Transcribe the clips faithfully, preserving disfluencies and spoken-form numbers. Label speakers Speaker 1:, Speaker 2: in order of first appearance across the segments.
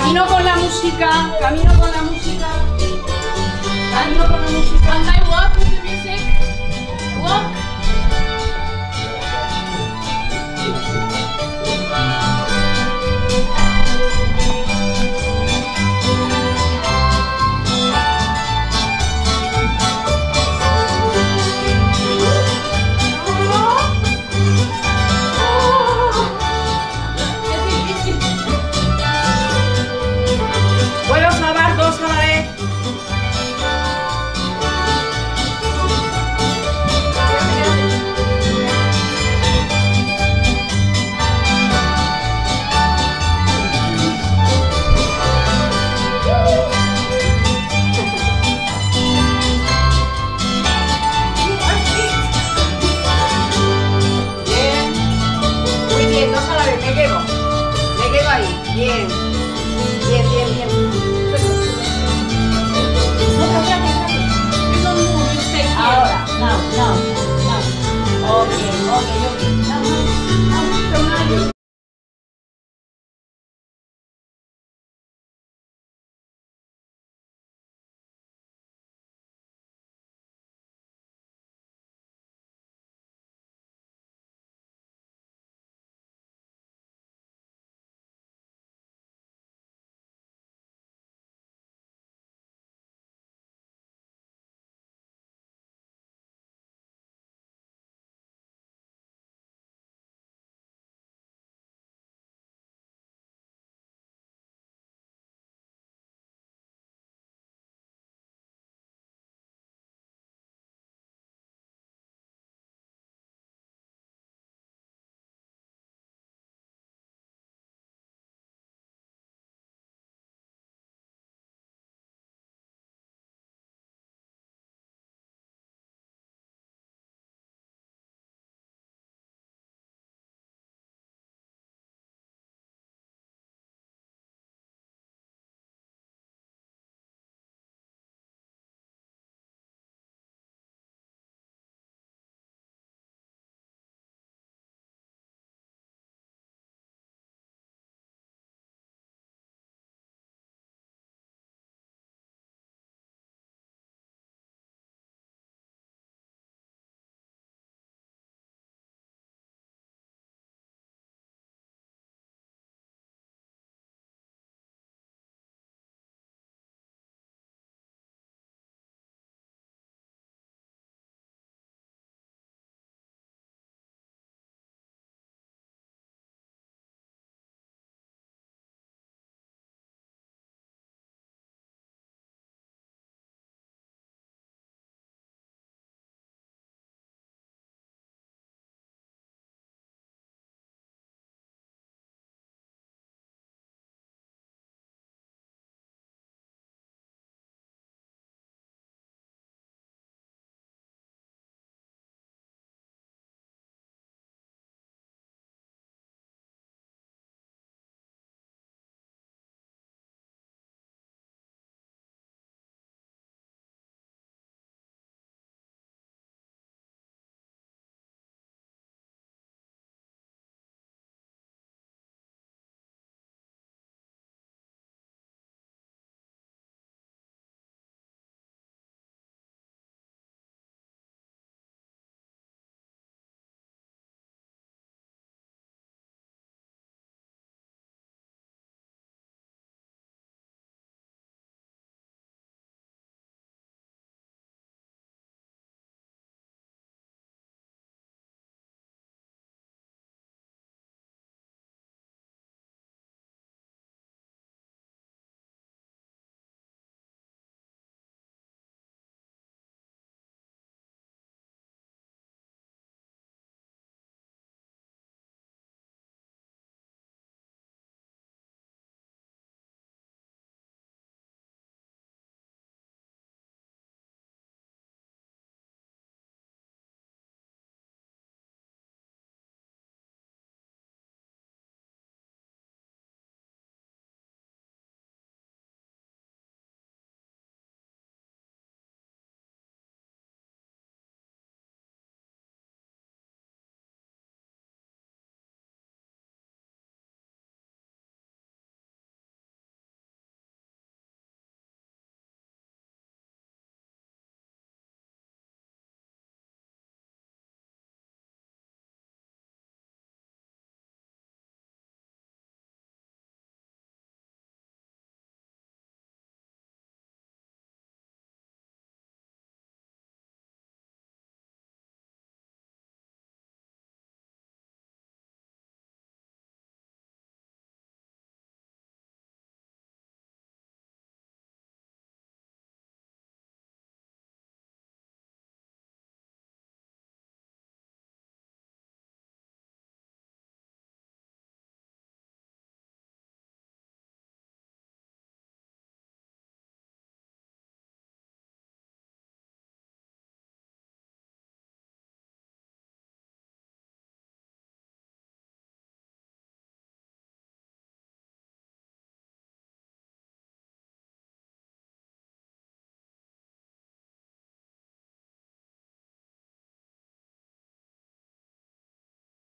Speaker 1: Camino con la música, camino con la música, camino con la música.
Speaker 2: And I walk with the music. Walk.
Speaker 1: Puedo salvar dos a la vez.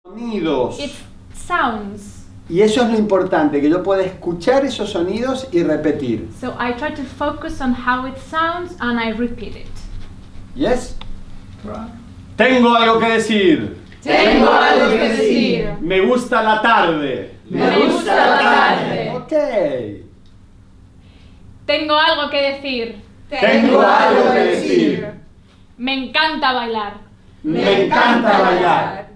Speaker 3: Sonidos.
Speaker 2: It's sounds.
Speaker 3: Y eso es lo importante, que yo pueda escuchar esos sonidos y repetir.
Speaker 2: So I try to focus on how it sounds and I repeat it.
Speaker 3: ¿Yes? Tengo algo que decir.
Speaker 1: Tengo algo que decir.
Speaker 3: Me gusta la tarde.
Speaker 1: Me gusta la tarde.
Speaker 3: Ok.
Speaker 2: Tengo algo que decir.
Speaker 3: Tengo algo que decir.
Speaker 2: Me encanta bailar.
Speaker 3: Me encanta bailar.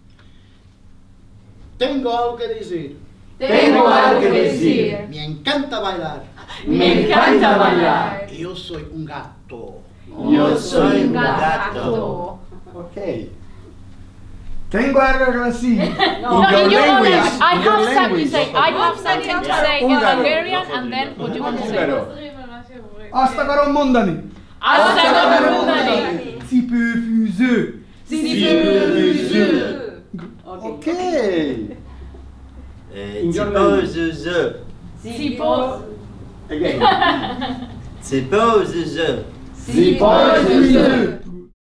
Speaker 4: Tengo algo que decir.
Speaker 1: Tengo algo que decir.
Speaker 4: Me encanta bailar.
Speaker 1: Me encanta bailar.
Speaker 4: Yo soy un gato.
Speaker 3: Yo soy un
Speaker 2: gato.
Speaker 3: Ok.
Speaker 5: Tengo algo que decir.
Speaker 2: No,
Speaker 3: In your
Speaker 2: in your
Speaker 3: language.
Speaker 2: language. I
Speaker 3: In your
Speaker 2: have something to
Speaker 3: language.
Speaker 2: say. I have something to say in
Speaker 3: Húngaro.
Speaker 2: Hungarian and then what do you want to say?
Speaker 3: Húngaro.
Speaker 5: Azt akarom mondani.
Speaker 2: Azt akarom mondani.
Speaker 5: Cipőfűző.
Speaker 3: Cipőfűző. Ok. In your language.
Speaker 6: Cipőző.
Speaker 2: Tipo.
Speaker 3: Again.
Speaker 6: Cipőző.
Speaker 3: Cipőfűző.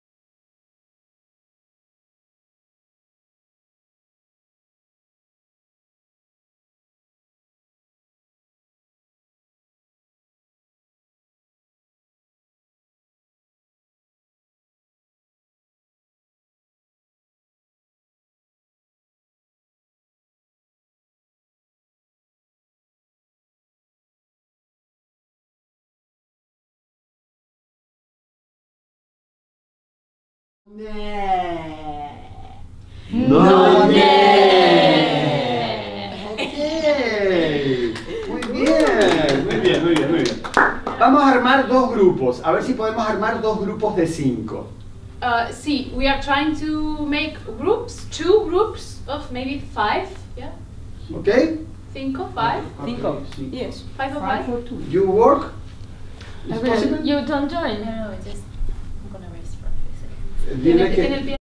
Speaker 6: No.
Speaker 3: Muy bien, muy bien, muy bien, muy bien. Vamos a armar dos grupos. A ver si podemos armar dos grupos de cinco.
Speaker 2: Uh, see, we are trying to make groups, two groups of maybe five, yeah?
Speaker 3: ¿Ok?
Speaker 2: Cinco, five?
Speaker 1: Cinco. Yes.
Speaker 2: Five or five?
Speaker 3: You work? Is possible?
Speaker 2: You don't join?
Speaker 6: No, no, just I'm gonna rest for a few seconds.
Speaker 3: Dile
Speaker 2: En el
Speaker 3: que...
Speaker 2: pie-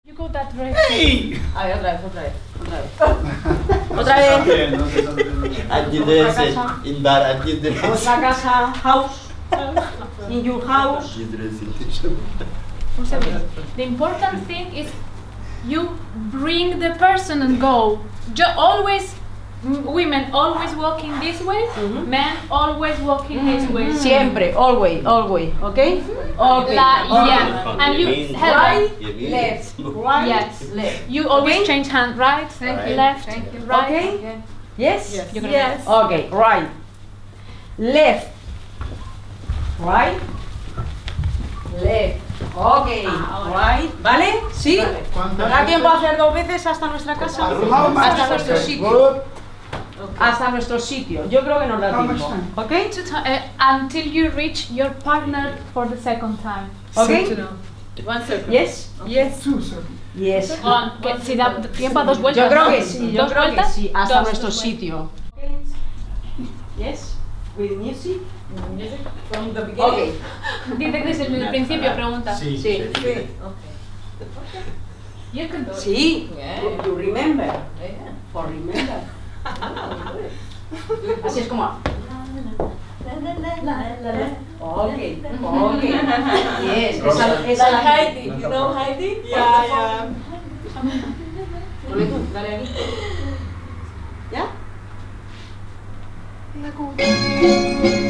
Speaker 2: You go that way.
Speaker 5: Hey!
Speaker 6: A ver, otra vez, otra vez, otra vez. Otra vez.
Speaker 3: No sé dónde-
Speaker 7: Aquí debe ser inbar, aquí debe ser.
Speaker 6: Otra casa, house. In your house.
Speaker 7: Aquí debe ser.
Speaker 2: The important thing is you bring the person and go. You always, m- women always walking this way,
Speaker 6: Mhm.
Speaker 2: men always walking this way.
Speaker 6: Siempre, always, always, okay? Okay.
Speaker 2: La,
Speaker 6: okay.
Speaker 2: yeah, and you
Speaker 7: Yemin.
Speaker 2: help.
Speaker 6: Right,
Speaker 7: Yemin.
Speaker 6: left, right,
Speaker 2: Yes.
Speaker 6: left.
Speaker 2: You always
Speaker 6: Okay?
Speaker 2: change hand, right,
Speaker 7: Thank you.
Speaker 2: left,
Speaker 1: Thank you.
Speaker 2: right.
Speaker 6: Okay? Yes?
Speaker 1: Yes.
Speaker 2: You're gonna
Speaker 1: Yes.
Speaker 6: Okay, right. Left. Right. Left. Okay. Right. ¿Vale? ¿Sí?
Speaker 4: ¿Cuántas
Speaker 6: ¿Nos da tiempo a
Speaker 4: veces?
Speaker 6: hacer dos veces hasta nuestra casa?
Speaker 5: How much?
Speaker 6: Hasta nuestro
Speaker 5: Okay.
Speaker 6: sitio.
Speaker 5: Good.
Speaker 6: Hasta nuestro sitio. Yo creo que nos da
Speaker 5: How much
Speaker 6: tiempo.
Speaker 5: time?
Speaker 6: ¿Ok?
Speaker 2: To ti- uh, until you reach your partner for the second time.
Speaker 6: ¿Ok?
Speaker 1: One second.
Speaker 6: Yes?
Speaker 1: Yes.
Speaker 5: Two, sir.
Speaker 6: Yes.
Speaker 2: On, que si da tiempo a dos vueltas.
Speaker 6: Yo creo
Speaker 2: ¿no?
Speaker 6: que sí, yo
Speaker 2: ¿Dos
Speaker 6: creo que
Speaker 2: vueltas?
Speaker 6: sí. Hasta
Speaker 2: Dos,
Speaker 6: nuestro
Speaker 2: dos
Speaker 6: sitio. Yes? With music?
Speaker 1: Music from the
Speaker 6: Ok.
Speaker 1: beginning.
Speaker 2: Dice que desde el principio pregunta.
Speaker 4: Sí.
Speaker 6: Sí.
Speaker 1: Okay.
Speaker 2: You can do it.
Speaker 6: Sí.
Speaker 1: Yeah.
Speaker 6: You remember.
Speaker 1: Yeah.
Speaker 6: For remember. Así es como. Ok, ok. Yes, esa, esa la
Speaker 1: Heidi, you know Heidi? Yeah, yeah.
Speaker 6: Ponle tú, dale aquí. ¿Ya?